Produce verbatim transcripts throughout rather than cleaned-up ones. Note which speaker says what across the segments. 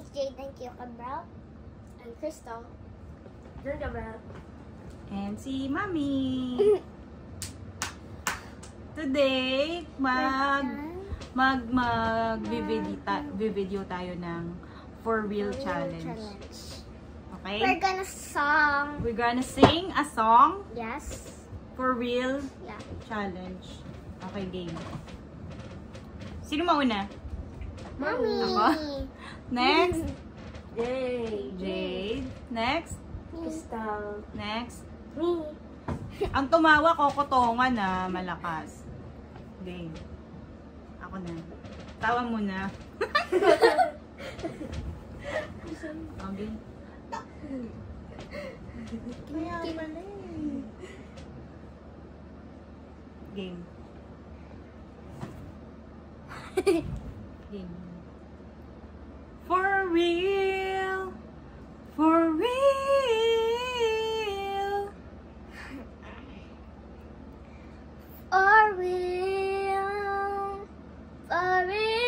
Speaker 1: is Jaden Cabral.
Speaker 2: And Crystal. John Cabral.
Speaker 3: And si Mami. Today, mag mag mag video tayo ng for real challenge.
Speaker 1: challenge.
Speaker 3: Okay?
Speaker 1: We're gonna song.
Speaker 3: We're gonna sing a song
Speaker 1: Yes.
Speaker 3: for real
Speaker 1: Yeah.
Speaker 3: challenge. Okay, game. Sino mauna?
Speaker 1: Mommy.
Speaker 3: Ako? Next.
Speaker 2: Yay.
Speaker 3: Jade. Next.
Speaker 2: Crystal.
Speaker 3: Next.
Speaker 2: Me.
Speaker 3: Ang tumawa, kokotongan na malakas. Game. Ako na. Tawa muna. Okay. Kaya pala eh. Game. Game. For real. For real.
Speaker 1: For real. For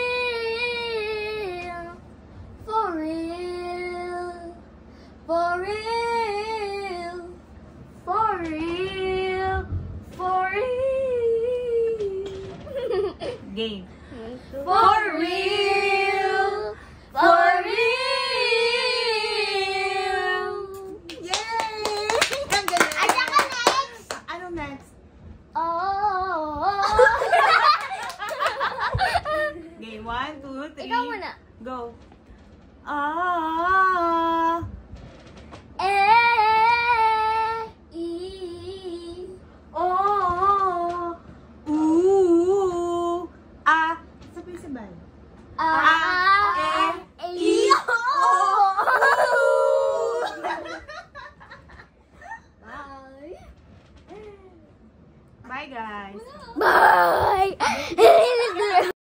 Speaker 1: real. For real. For real. For real. For real.
Speaker 3: Game.
Speaker 1: For real. For real.
Speaker 3: Yay! Ang galing!
Speaker 1: At saka next.
Speaker 3: Ano next?
Speaker 1: Oh.
Speaker 3: Game. One, two, three.
Speaker 1: Ikaw muna.
Speaker 3: Go. Ah.
Speaker 1: Eh. E.
Speaker 3: Oh. Ooh. Ah. Sabay-sabay.
Speaker 1: Ah.
Speaker 3: eh,
Speaker 1: E.
Speaker 3: Bye. Bye, guys.
Speaker 1: Bye.